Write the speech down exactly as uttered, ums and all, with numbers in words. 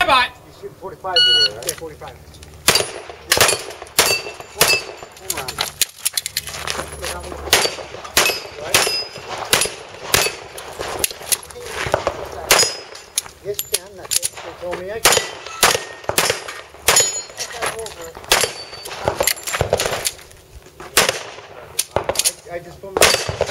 bye. You shoot forty-five today, right? Yeah, forty-five. Hang on. Yes, you can. That's it. They told me I can. I, I just put my